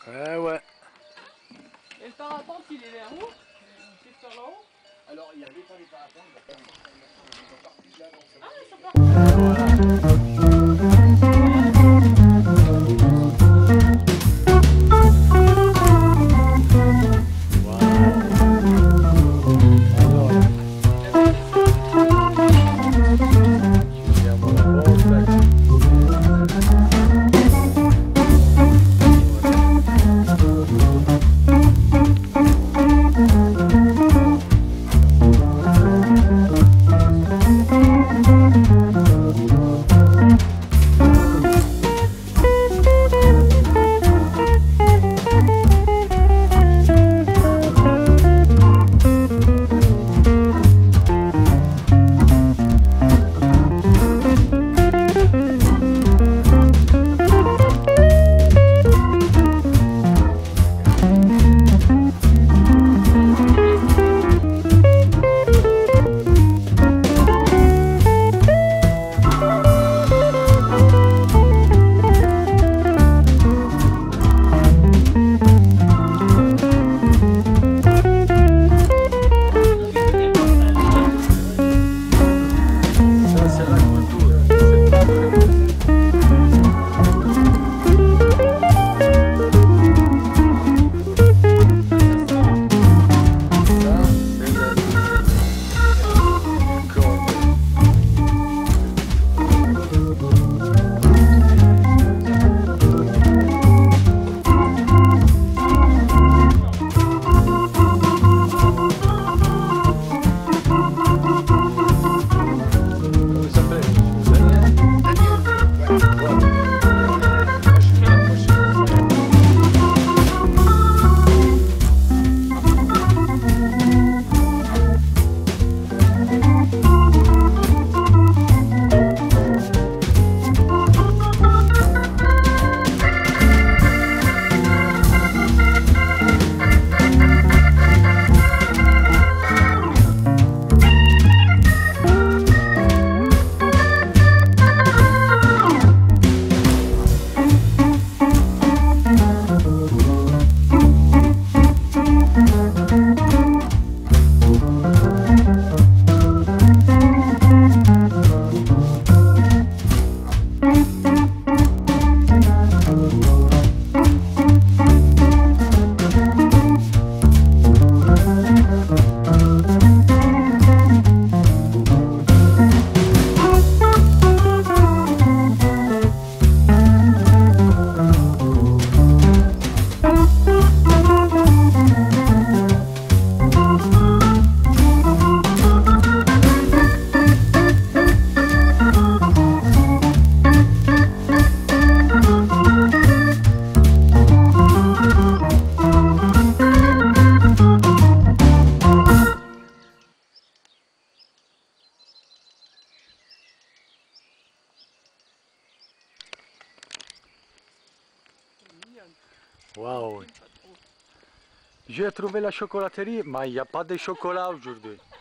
Eh ouais. Et le parapente, il est vers où? C'est sur là-haut? Alors, il y avait pas les parapentes, ils sont partis là, donc Ah, ils sont partis. Waouh. J'ai trouvé la chocolaterie, mais il n'y a pas de chocolat aujourd'hui.